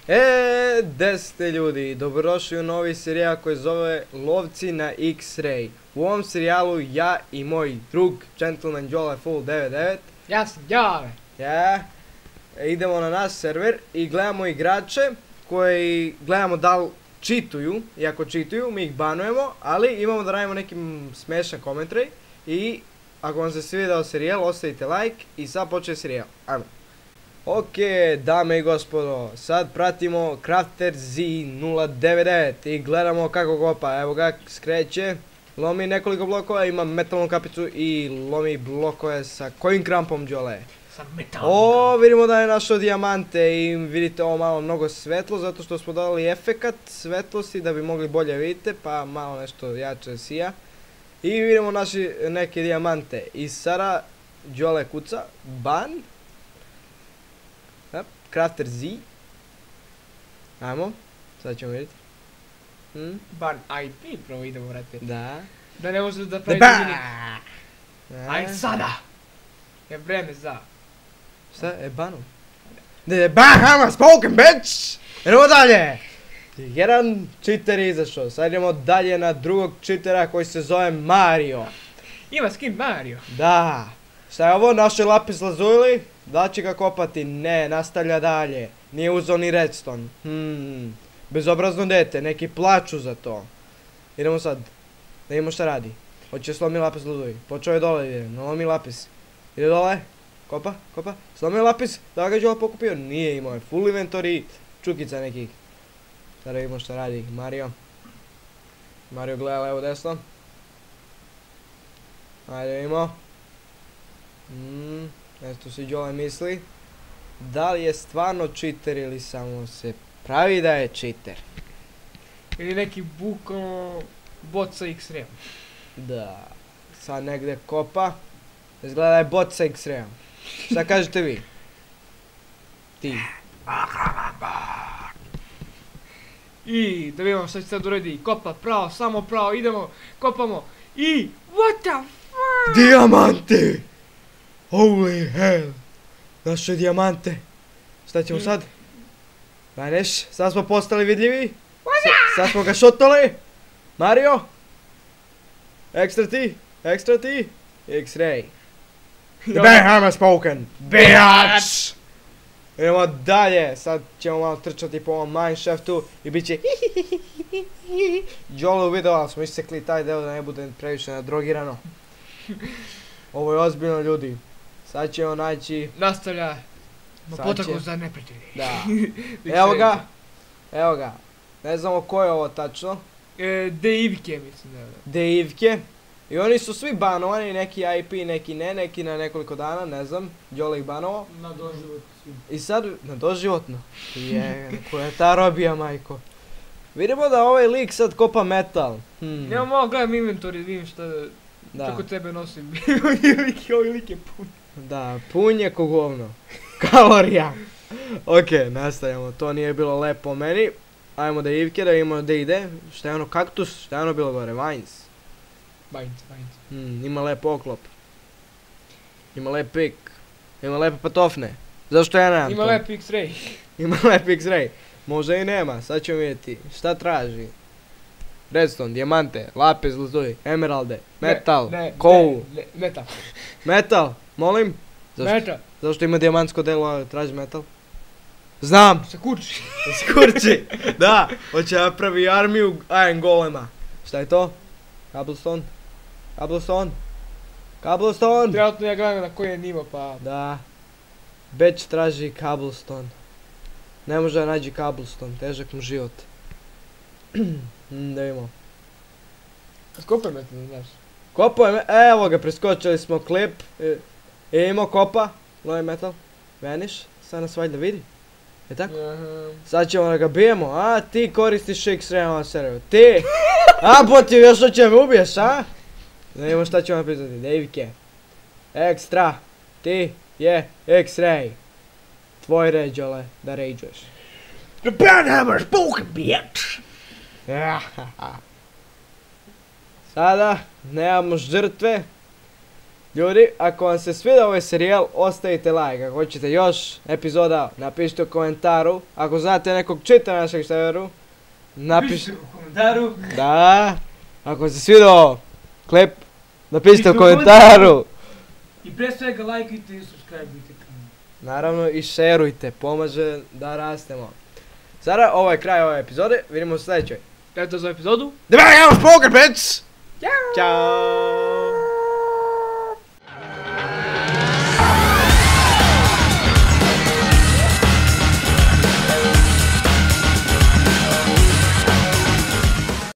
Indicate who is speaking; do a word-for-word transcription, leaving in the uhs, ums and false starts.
Speaker 1: E, gde ste ljudi? Dobrodošli u novi serijal koji zove Lovci na X-Ray. U ovom serijalu ja i moj drug, Gentleman Jole Full devedeset devet.
Speaker 2: Ja sam Jole.
Speaker 1: Ja, idemo na naš server i gledamo igrače koji gledamo da li čituju. I ako čituju, mi ih banujemo, ali imamo da radimo neki smešan komentar. I ako vam se svidao serijal, ostavite like i sad počne serijal. Ajmo. Ok, dame i gospodo, sad pratimo Crafter Z nula devet devet i gledamo kako kopa. Evo ga, skreće, lomi nekoliko blokova, ima metalnu kapicu i lomi blokove sa coin krampom Jole.
Speaker 2: Sa metalnom.
Speaker 1: O, vidimo da je našao dijamante i vidite ovo malo mnogo svetlo zato što smo dali efekat svetlosti da bi mogli bolje vidite, pa malo nešto jače sija. I vidimo naši neke dijamante i sada Jole kuca, ban. Crafter Z. Ajmo, sad ćemo vidjeti. Hmm?
Speaker 2: Ban I P prvo idemo, vrate.
Speaker 1: Da.
Speaker 2: Da ne možeš da
Speaker 1: Da
Speaker 2: pravi
Speaker 1: ba!
Speaker 2: minik. Aj sada! Je vreme za.
Speaker 1: Šta? E, banu? The Bahama spoken bitch! Idemo dalje! Jedan cheater je izašao, sad idemo dalje na drugog cheatera koji se zove Mario.
Speaker 2: Ima skin Mario.
Speaker 1: Da. Šta je ovo? Naše lapis lazuli? Da će ga kopati? Ne, nastavlja dalje. Nije uzeo ni redstone. Hmm. Bezobrazno dete, neki plaču za to. Idemo sad. Da vidimo šta radi. Hoće slomi lapis lazuli. Počeo je dole, ide. Nalomi lapis. Ide dole. Kopa, kopa. Slomi lapis. Da ga je Jole pokupio? Nije, imao je full inventory. Čukica nekih. Sada da vidimo šta radi Mario. Mario gleda levo desno. Ajde vidimo. Hmm. Nešto si Jole misli. Da li je stvarno cheater ili samo se pravi da je cheater?
Speaker 2: Ili neki buko bot sa X-rayom.
Speaker 1: Da. Sad negdje kopa. Izgleda da je bot sa X-rayom. Šta kažete vi? Ti.
Speaker 2: I da vidimo šta će sad uredi. Kopa pravo, samo pravo, idemo, kopamo. I what the fuck?
Speaker 1: Dijamanti! Holy hell! Naše dijamante. Šta ćemo sad? Vaneš, sad smo postali vidljivi. S sad smo ga šotali. Mario. Extra ti, extra ti. X-ray. The Bahama spoken. Bitch! Idemo dalje, sad ćemo malo trčati po ovom mineshaftu i bit će Jole u videu, ali smo isekli taj deo da ne bude previše nadrogirano. Ovo je ozbiljno ljudi. Sad ćemo naći...
Speaker 2: Nastavlja. Na
Speaker 1: Sad
Speaker 2: potragu
Speaker 1: će-
Speaker 2: za neprijatelji.
Speaker 1: Da. Evo ga. Evo ga. Ne znamo ko je ovo tačno.
Speaker 2: E, Deivke mislim da je.
Speaker 1: Deivke. I oni su svi banovani, neki I P, neki ne, neki na nekoliko dana, ne znam. Jole ih banovao.
Speaker 2: Na doživot svi.
Speaker 1: I sad, na doživotno. Je, koja je ta robija, majko. Vidimo da ovaj lik sad kopa metal. Hmm.
Speaker 2: Ja malo gledam inventory, vidim šta,
Speaker 1: Da,
Speaker 2: kako tebe nosim. Ovaj lik je pun.
Speaker 1: da, pun je ko govno. Kalorija. Ok, nastavljamo, to nije bilo lepo meni. Ajmo da Ivke, da vidimo da ide. Šta je ono, kaktus? Šta je ono bilo gore? Vines.
Speaker 2: Bajnc, bajnc.
Speaker 1: Hmm, ima lep oklop. Ima lep pik. Ima lepe patofne. Zašto ja nemam
Speaker 2: Ima
Speaker 1: to?
Speaker 2: lep X-ray.
Speaker 1: Ima lep X-ray. Možda i nema, sad ćemo vidjeti. Šta traži? Redstone, dijamante, lapis lazuli, emeralde, metal,
Speaker 2: Ne, ne,
Speaker 1: coal.
Speaker 2: ne, ne, metal.
Speaker 1: Metal, molim? Zašto,
Speaker 2: Metal.
Speaker 1: zašto ima dijamantsko delo, a traži metal? Znam!
Speaker 2: Se kurči.
Speaker 1: Skurči! Da! Hoće napravi armiju Iron Golema. Šta je to? Cobblestone? Cobblestone? Cobblestone!
Speaker 2: Trenutno ja gledam na koji je nivo pa...
Speaker 1: Da. Beć traži cobblestone. Ne može da nađi cobblestone, težak mu život. Hmm, da vidimo.
Speaker 2: Skopaj metal, znaš.
Speaker 1: Kopo je, me- evo ga, preskočili smo klip. E, e, imao kopa, lovi metal, vanish, sad nas valjda vidi. Je tako?
Speaker 2: Aha.
Speaker 1: Sad ćemo da ga bijemo, a ti koristiš X-ray na serveru, ti! A boti, još hoće me ubiješ, a? Da vidimo šta ćemo napisati, Davike. Ekstra, ti je X-ray. Tvoj red, Jole, da rageuješ.
Speaker 2: The Banhammer spoken bitch!
Speaker 1: Sada nemamo žrtve. Ljudi, ako vam se sviđa ovaj serijal, ostavite like. Ako hoćete još epizoda, napišite u komentaru. Ako znate nekog čita našeg serveru, napišite
Speaker 2: u komentaru.
Speaker 1: Da. Ako se sviđao klip, napišite u komentaru.
Speaker 2: I pre svega lajkujte i subscribeujte kanal.
Speaker 1: Naravno i šerujte, pomaže da rastemo. Sada, ovo je kraj ove epizode, vidimo se u sljedećoj.
Speaker 2: Eto za epizodu.
Speaker 1: Da, ja, poker, bitch! Ćao!